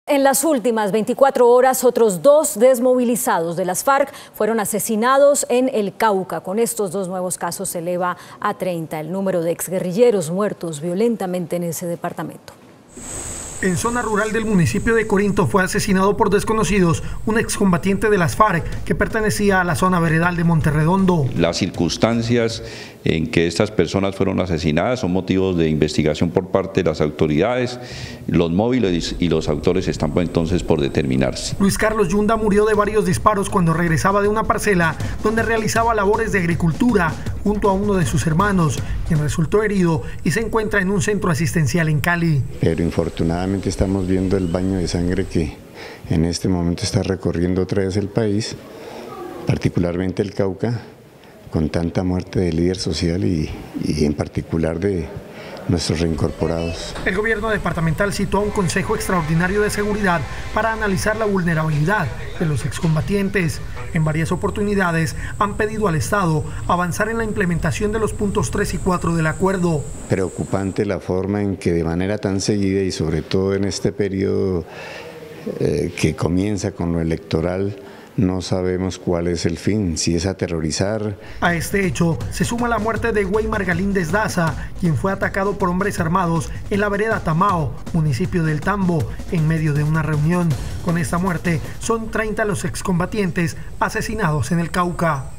En las últimas 24 horas, otros 2 desmovilizados de las FARC fueron asesinados en el Cauca. Con estos 2 nuevos casos se eleva a 30 el número de exguerrilleros muertos violentamente en ese departamento. En zona rural del municipio de Corinto fue asesinado por desconocidos un excombatiente de las FARC que pertenecía a la zona veredal de Monterredondo. Las circunstancias en que estas personas fueron asesinadas son motivos de investigación por parte de las autoridades. Los móviles y los autores están entonces por determinarse. Luis Carlos Yunda murió de varios disparos cuando regresaba de una parcela donde realizaba labores de agricultura junto a uno de sus hermanos, quien resultó herido y se encuentra en un centro asistencial en Cali. Pero infortunadamente estamos viendo el baño de sangre que en este momento está recorriendo otra vez el país, particularmente el Cauca, con tanta muerte de líder social y en particular de nuestros reincorporados. El gobierno departamental citó a un consejo extraordinario de seguridad para analizar la vulnerabilidad de los excombatientes. En varias oportunidades han pedido al Estado avanzar en la implementación de los puntos 3 y 4 del acuerdo. Preocupante la forma en que de manera tan seguida y sobre todo en este periodo que comienza con lo electoral, no sabemos cuál es el fin, si es aterrorizar. A este hecho se suma la muerte de Weimar Galíndez Daza, quien fue atacado por hombres armados en la vereda Tamao, municipio del Tambo, en medio de una reunión. Con esta muerte son 30 los excombatientes asesinados en el Cauca.